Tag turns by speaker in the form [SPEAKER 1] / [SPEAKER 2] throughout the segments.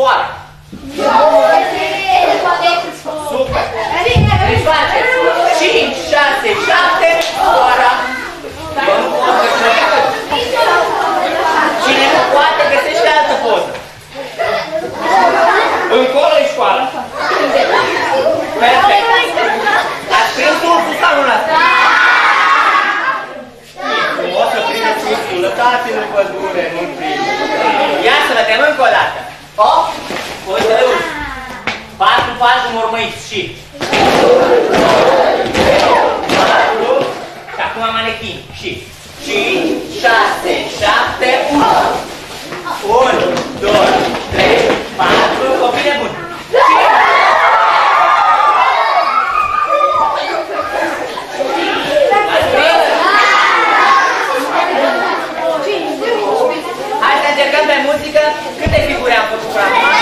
[SPEAKER 1] sfoară. Super! Deci faceți 5, 6, 7, sfoara. Cine nu poate, găsește altă poză. Încolo e școala. Perfect. Ați prins ursul sau nu l-ați prins? E frumos să prindeți ursul. Lăsați-l în pădure, nu-l prinde. Ia să vedem încă o dată. 8, poză de urs. 4 pași înmormăiți și 4 și acum manechin și 5, 6, 7, 1 1, 2, 3, 4, copile buni. Hai să încercăm pe muzică. Câte figuri am făcut până acum?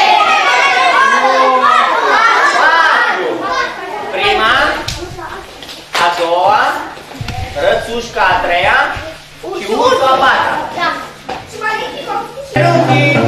[SPEAKER 1] 4. Prima, a doua, rățușca a treia și ursul a patra. Și manechin.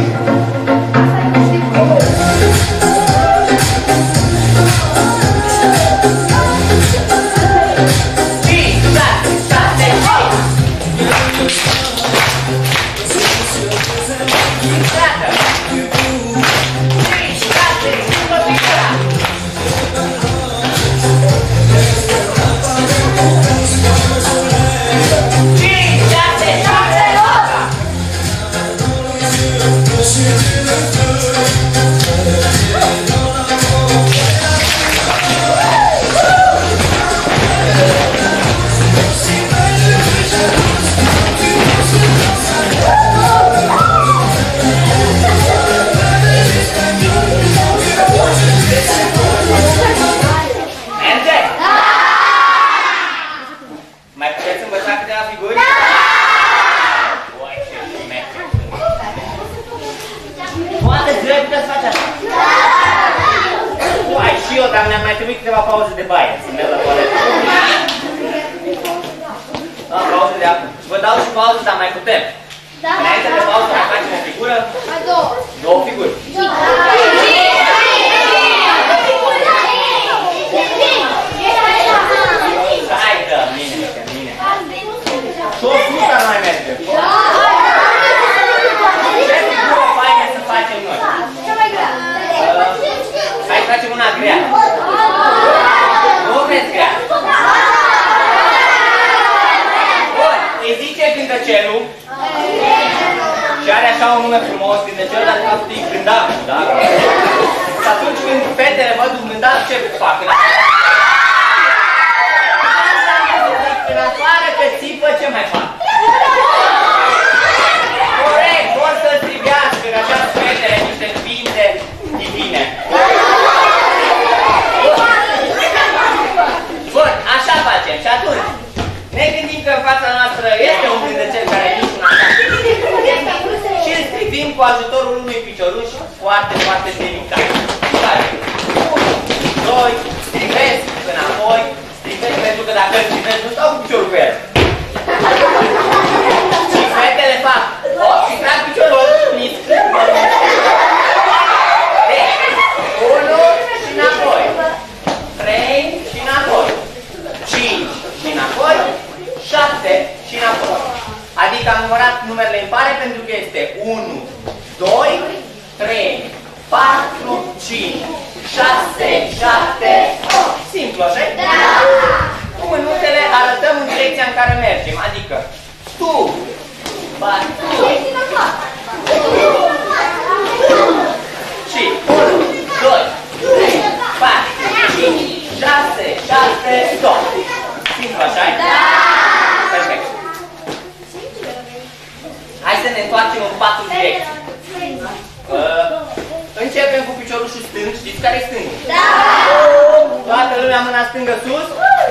[SPEAKER 1] Dar ne-am mai trimis câteva pauze de baie. Să merg la toaletă. Da, pauze de apă. Vă dau și pauză, dar mai putem. Înainte de pauză mai facem o figură? Două figuri. Hai că mine, că mine. Și o fruta nu mai merge. Ce figură faină să facem noi? Hai să facem una grea. Nu vreți grea? Bun, îi zice cântăcelul și are așa un nume frumos, cântăcelul, dar de fapt e gândarul, da? Și atunci când fetele văd un gândar, ce fac? În afară că țipă, ce mai fac? Corect, vor să strivească, așa fetele, niște ființe divine. Bun, așa facem. Și atunci, ne gândim că în fața noastră este un cântecel care e nici un așa. Și îl strivim cu ajutorul unui picioruș foarte, foarte delicat. 1, 2, strivesc înapoi, strivesc pentru că dacă îl strivesc, nu stau cu piciorul pe el. Și fetele fac, și trag piciorul, nici. Deci, 1 și înapoi, 3 și înapoi, 5 și înapoi, 7 și înapoi. Adică am numărat numerele în pare pentru că este 1, 2, 3, 4, 5, 6, 7, 8. Simplu, așa? Da! Cu mânuțele arătăm în direcția în care mergem, adică tu, batu, și 1, 2, 3, 4, 5, 6, 7, 2. Simplu, așa? Da! Perfect. Hai să ne întoarcem în 4 direcții. Începem cu piciorușul stâng. Știți care e stângul? Da! Toată lumea mâna stângă sus.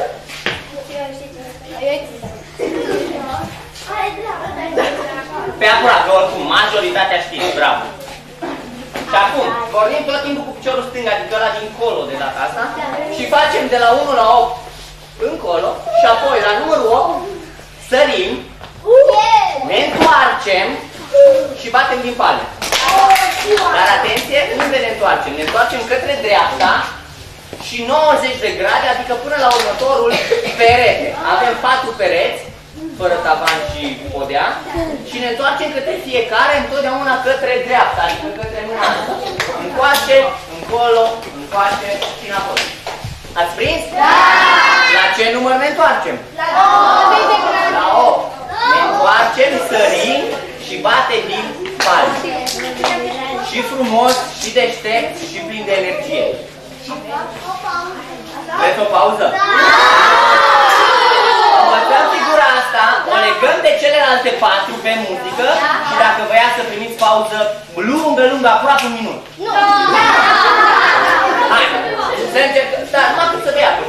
[SPEAKER 1] Pe acurat, oricum, majoritatea știți, bravo. Și acum, vorbim tot timpul cu piciorul stâng, adică ăla dincolo de data asta. Și facem de la 1 la 8 încolo. Și apoi, la numărul 8, sărim, ne întoarcem și batem din palme. Dar atenție! și 90 de grade, adică până la următorul perete. Avem 4 pereți, fără tavan și podea, și ne întoarcem către fiecare, întotdeauna către dreapta, adică către mâna asta. Încoace, încolo, încoace și înapoi. Ați prins? Da! La ce număr ne întoarcem? La 8. Ne întoarcem, sărim și bate din palme. Și frumos, și deștept, și plin de energie. Vreți o pauză? Învățăm figura asta, o legăm de celelalte 4 pe muzică și dacă vă ia să primiți pauză lungă, aproape un minut. Hai, să încercăm, dar numai cât să vă ia.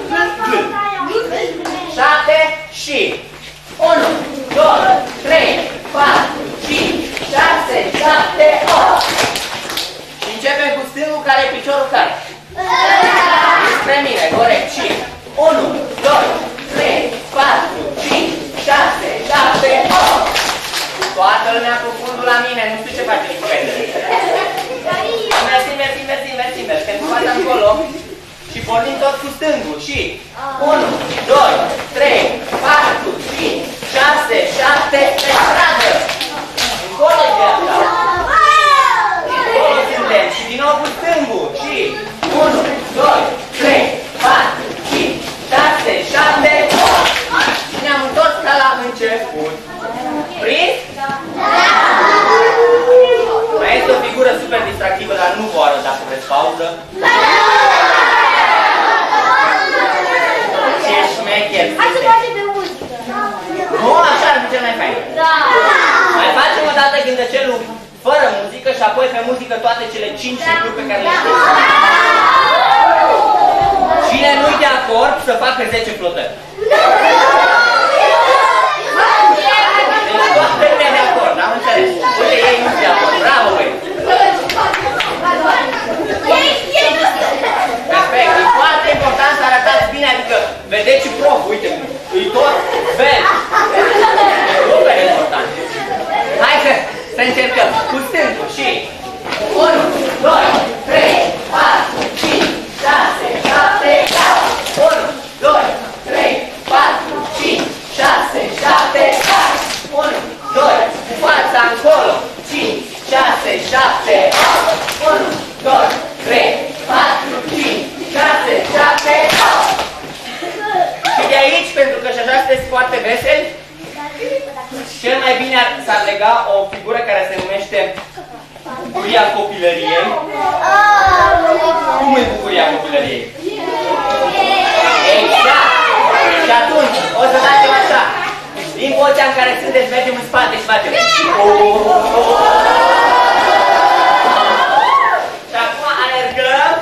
[SPEAKER 1] 7 și 1, 2, 3, 4, 5, 6, 7, 8. Și începem cu stângul, care e piciorul care? Spre mine, corect. Și 1, 2, 3, 4, 5, 6, 7, 8. Toată lumea cu fundul la mine, nu știu ce face cu fetele. Invers, pentru fața încolo. Și pornim tot cu stângul. Și 1, 2, 3, 4, 5, 6, 7, pe stradă. Încolo e dreapta. Încolo suntem. Și din nou cu stângul. Și 1, 2, 3, 4, 5, 6, 7, 8. Și ne-am întors ca la început. Prins? Mai este o figură super distractivă, dar nu vă arăt dacă vreți pauză. Ce șmecher!
[SPEAKER 2] Hai să facem pe muzică!
[SPEAKER 1] Nu, așa ar fi cel mai fain. Mai facem o dată gândăcelul fără muzică și apoi pe muzică toate cele 5 figuri pe care le știți. Cine nu-i de acord să facă 10 flotări? Deci toată lumea de acord, am înțeles. Uite, ei nu-s de acord. Bravo, băi! Perfect, e foarte important să arătați bine, adică vedeți și prof, uite, e tot bel. E super important. Hai să încercăm. Cu stângul și 1, 2, 3, 4, 5, 6, 7, 8. 1, 2, 3, 4, 5, 6, 7, 8. 1, 2, cu fața încolo. 5, 6, 7, 8. 1, 2, 3, 4, 5, 6, 7, 8. Și de aici, pentru că și așa sunteți foarte veseli, cel mai bine s-ar lega o figură care se numește bucuria copilăriei. Cum e bucuria copilăriei? Exact! Și atunci, o să facem așa. Din vocea în care sunteți, mergem în spate și facem. Și acum alergăm.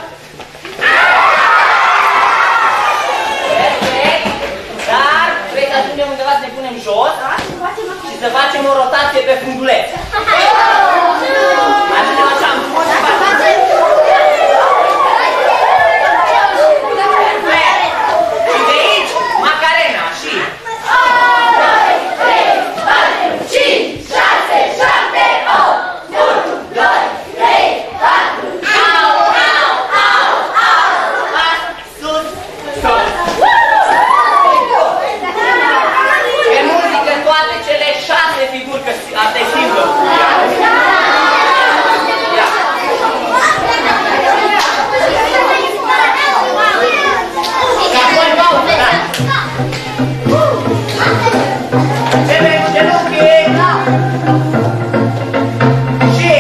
[SPEAKER 1] Perfect. Dar trebuie să ajungem undeva să ne punem jos și să facem o rotație pe funduleț. Ajungem așa în fund și facem. Perfect. Și de aici, Macarena și 5, 6, 7, 8. 1, 2, 3, 4. Au, au, au, au. Sus, sus. Pe muzică toate cele 6 figuri, că asta e simplă. Și apoi pauză, da. Începem genunchii. Și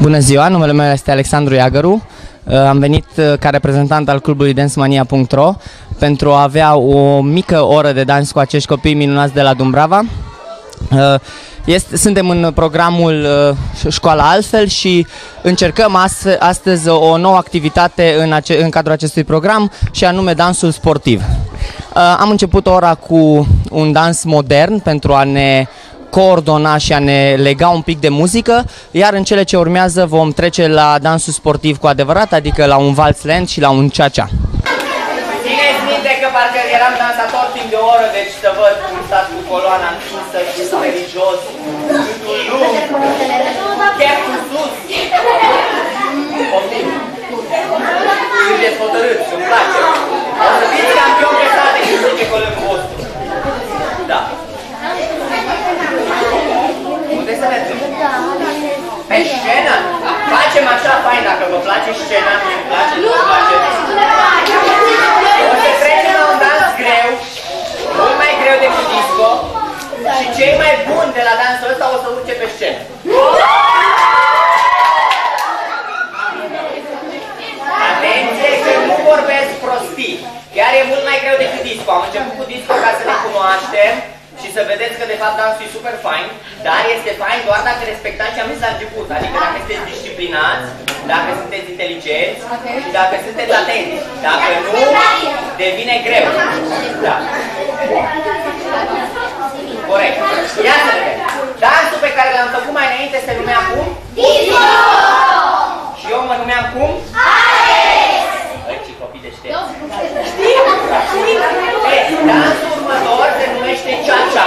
[SPEAKER 2] Bună ziua, numele meu este Alexandru Iagăru. Am venit ca reprezentant al clubului dancemania.ro pentru a avea o mică oră de dans cu acești copii minunați de la Dumbrava. Suntem în programul Școala Altfel și încercăm astăzi o nouă activitate în cadrul acestui program, și anume dansul sportiv. Am început ora cu un dans modern pentru a ne coordona și a ne lega un pic de muzică, iar în cele ce urmează vom trece la dansul sportiv cu adevărat, adică la un vals lent și la un cha-cha.
[SPEAKER 1] Țineți minte că parcă eram dansator timp de o oră, deci să văd cum stați cu coloana închisă și pe jos, gâtul lung, cheful sus. Poftim. Sunteți hotărâți, îmi place. O să fiți campion pe sale și zice colegul vostru. Da. Unde să mergem? Pe scenă? Facem așa fain, dacă vă place scena, mie îmi place, nu-mi place. O să trecem la un dans greu, mult mai greu decât disco, și cei mai buni de la dansul ăsta o să urce pe scenă. Atenție că nu vorbesc prostii, chiar e mult mai greu decât disco. Am început cu disco ca să ne cunoaștem și să vedeți că de fapt dansul e super fain, dar este fain doar dacă respectați ce am zis la început, adică dacă sunteți disciplinați, dacă sunteți inteligenți și dacă sunteți atenți. Dacă nu, devine greu. Da. Corect. Ia să vedem. Dansul pe care l-am făcut mai înainte se numea cum? Disco! Și eu mă numeam cum? Alex!Ăi, copii deștepți. Știu! Dansul următor se numește cha-cha.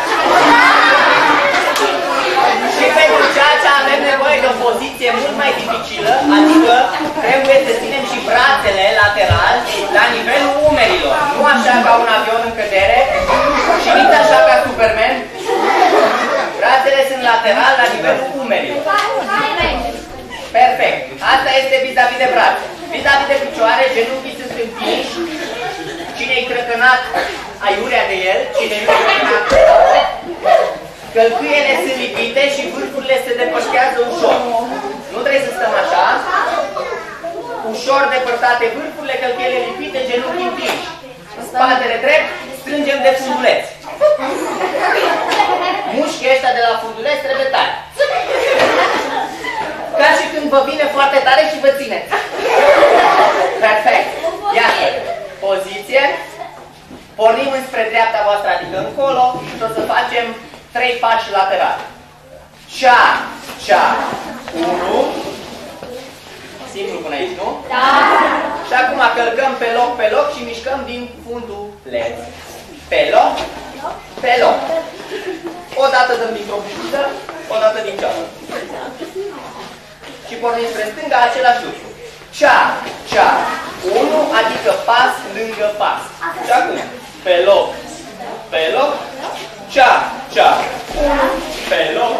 [SPEAKER 1] Și pentru cha-cha avem nevoie de o poziție mult mai dificilă, adică trebuie să ținem și brațele lateral la nivelul umerilor. Nu așa ca un avion în cădere și nici așa ca Superman. Brațele sunt lateral la nivelul umerilor. Perfect. Asta este vis-a-vis de brațe. Vis-a-vis de picioare, genunchii sunt întinși. Cine-i crăcănat, aiurea de el. Cine-i crăcănat, călcâiele sunt lipite și vârfurile se depășează ușor. Nu trebuie să stăm așa. Ușor depărtate vârfurile, călcâiele lipite, genunchii întinși. Spatele drept, strângem de funduleț. Mușchii ăștia de la funduleț trebuie tare. Ca și când vă vine foarte tare și vă țineți. Perfect. Iată. Poziție. Pornim înspre dreapta voastră, adică încolo, și o să facem 3 pași laterali. Cha, cha, 1. Simplu până aici, nu? Da. Și acum călcăm pe loc și mișcăm din fundul leț. Pe loc, pe loc. O dată dăm dintr-o bușiță, o dată din cealaltă. Și pornim spre stânga același lucru. Cha, cha, 1, adică pas lângă pas. Și acum, pe loc, cha, cha, 1, pe loc,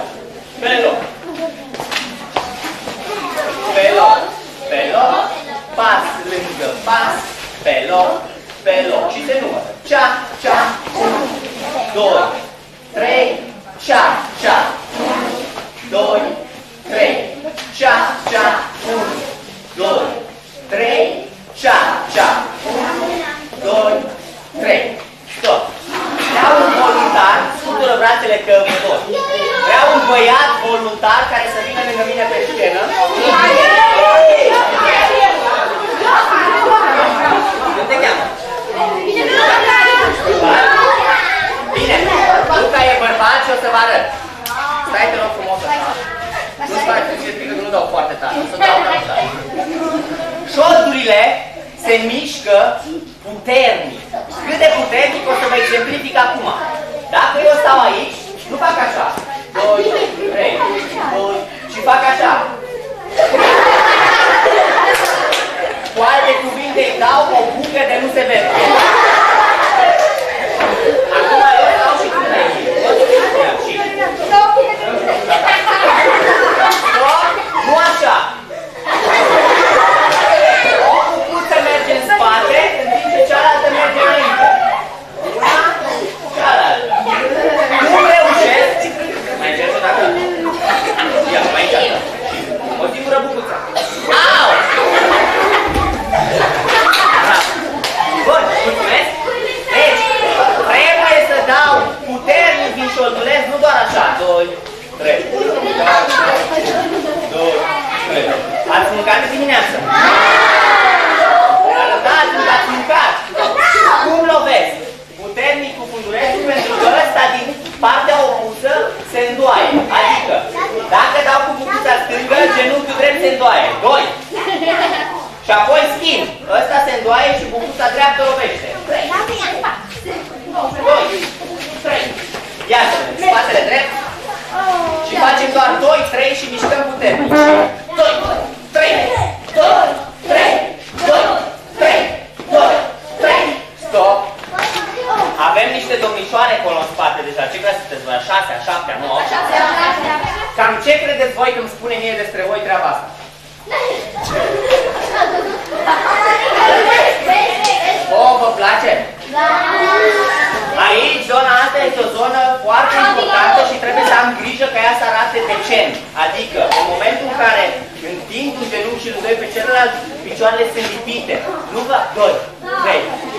[SPEAKER 1] pas lângă pas, pe loc. Și se numără. Cha, cha, 1, 2, 3, cha, cha, 1, 2, 3, cha, cha, 1, 2, 3, cha, cha, 1, 2, 3. Stop. Vreau un voluntar, scutură brațele că vă dor. Vreau un băiat voluntar care să vină lângă mine pe scenă. Cum te cheamă? Bine, Luca e bărbat și o să vă arăt. Stai, te rog frumos așa. Nu-ți pare că ți-e frică că nu dau foarte tare, o să dau așa. Șoldurile se mișcă puternic. Cât de puternic o să vă exemplific acum. Dacă eu stau aici, nu fac așa. 2, 3, 2 și fac așa. Cu alte cuvinte îi dau o bucă de nu se vede. Acum eu stau și când aici. Nu așa. O cucuță merge în spate, în timp ce cealaltă merge înainte. Una, cealaltă. Nu reușesc. Mai încerci o dată? Ia, mai încerci. șolduleț nu doar așa. 2, 3. 2, 3. Ați mâncat de dimineață? Arătați-mi că ați mâncat. Cum lovesc? Puternic cu fundulețul, pentru că ăsta din partea opusă se îndoaie. Adică, dacă dau cu bucuța stângă, genunchiul drept se îndoaie. 2. Și apoi schimb. Ăsta se îndoaie și bucuța dreaptă lovește. 3. 2. 3. Iată, spatele drept. Și facem doar 2, 3 și mișcăm puternic. 2, 3, 2, 3, 2, 3, 2, 3. Stop. Avem niște domnișoare acolo în spate deja. Ce vreți să sunteți voi? A 6, a 7, a 9? Cam ce credeți voi când spune mie despre voi treaba asta? Vă place? Aici, zona asta este o zonă foarte importantă și trebuie să am grijă ca ea să arate decent. Adică, în momentul în care întind un genunchi și îl doi pe celălalt, picioarele sunt lipite. Nu vă... 2, 3,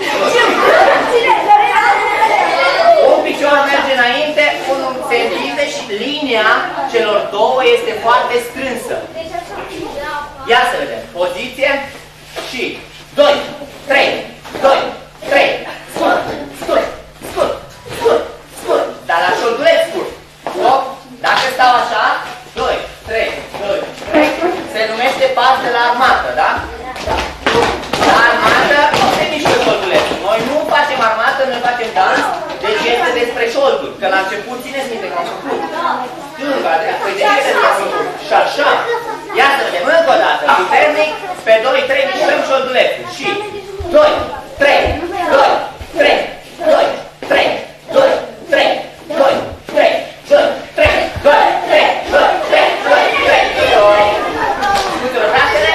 [SPEAKER 1] 2. Un picior merge înainte, unul se întinde și linia celor două este foarte strânsă. Ia să vedem. Poziție și 2, 3, 2, 3. Scurt, scurt, scurt, scurt, scurt. Dar la șolduleț scurt. Stop. Dacă stau așa, 2, 3, 2, 3. Se numește pas de la armată, da? La armată nu se mișcă șoldulețul. Noi nu facem armată, noi facem dans. Deci este despre șolduri. Că la început țineți minte că am făcut. Stânga, dreapta, păi de ce trebuie să făcut? Și așa. Ia să vedem încă o dată. Puternic, pe 2, 3 mișcăm șoldulețul. Și 2, 3, 2, 3, 2, 3, 2, 3, 2, 3, 2, 3, 2, 3, 2, 3, 2, 3, 2. Scutură brațele.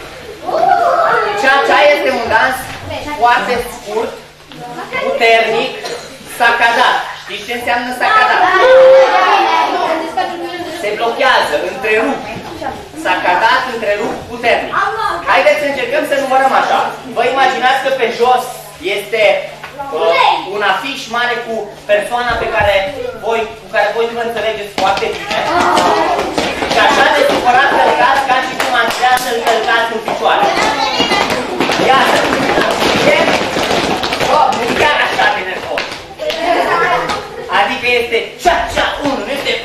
[SPEAKER 1] Ceea este un dans foarte scurt, puternic, sacadat. Știți ce înseamnă sacadat? Se blochează, întrerup. Sacadat, întrerup, puternic. Haideți să încercăm să numărăm așa. Vă imaginați că pe jos este un afiș mare cu persoana cu care voi nu înțelegeți foarte bine. Și așa de supărat călcați ca și cum ați vrea să-l călcați în picioare. Iată. Nu chiar așa de nervos. Adică este cea, 1, nu este...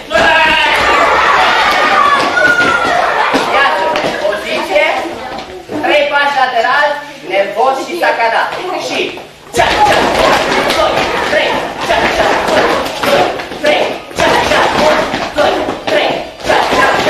[SPEAKER 1] Iată, poziție, 3 pași lateral, nervos și sacadat. Și cea, 2, 3, cea, 2, 3, cea, 2, 3, cea,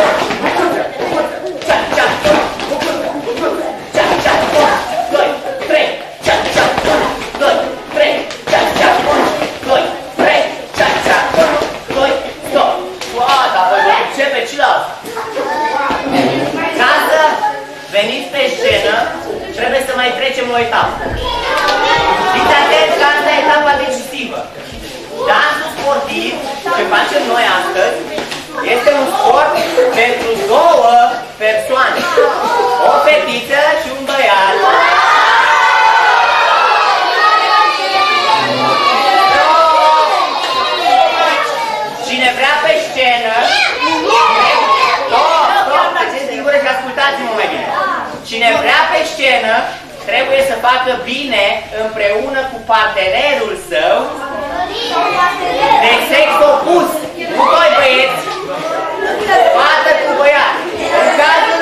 [SPEAKER 1] 2, veniți pe scenă, trebuie să mai trecem o etapă. Fiți atenți că asta e etapa decisivă. Dansul sportiv, ce facem noi astăzi, este un sport pentru 2 persoane. O fetiță și un băiat. Cine vrea pe scenă, și ascultați-mă mai bine. Cine vrea pe scenă trebuie să facă bine împreună cu partenerul său de sex opus. Nu 2 băieți, fată cu băiat. În cazul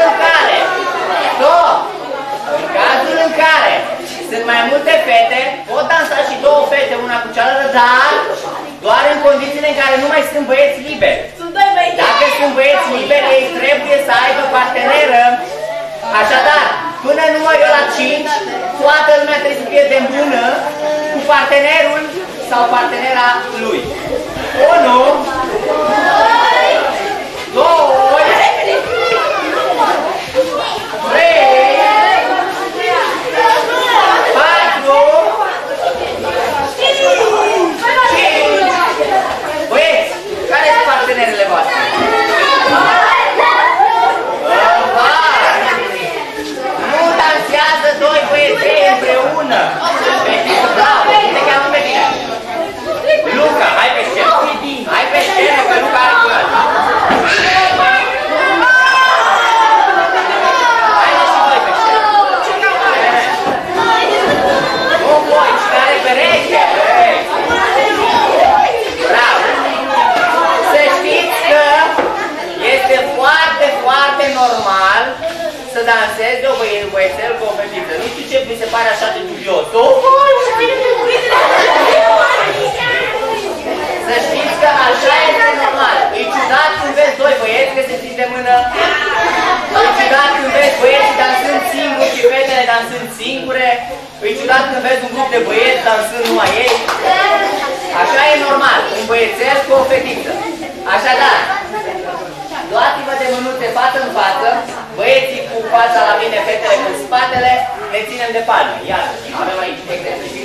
[SPEAKER 1] în care sunt mai multe fete, pot dansa și 2 fete una cu cealaltă, dar doar în condițiile în care nu mai sunt băieți liberi. Dacă sunt băieți liberi, ei trebuie să aibă parteneră. Așadar, până numărul la 5, toată lumea trebuie să fie de împreună cu partenerul sau partenera lui. 1, 2, 3, 4, 5. Băieți, care sunt partenerele voastre? Nu dansează 2 băieți împreună. Bravo, te cheamă pe tine. Luca, hai pe scenă. Hai pe se pare așa de dubios. Să știți că așa este normal. E ciudat când vezi doi băieți că se țin de mână. E ciudat când vezi băieții dansând singuri și fetele dansând singure. E ciudat când vezi un grup de băieți dansând numai ei. Așa e normal, un băiețel cu o fetiță. Așadar, luați-vă de mânuțe față în față, băieții cu fața la mine, fetele cu spatele, ne ținem de palme. Iată, avem aici exerciții.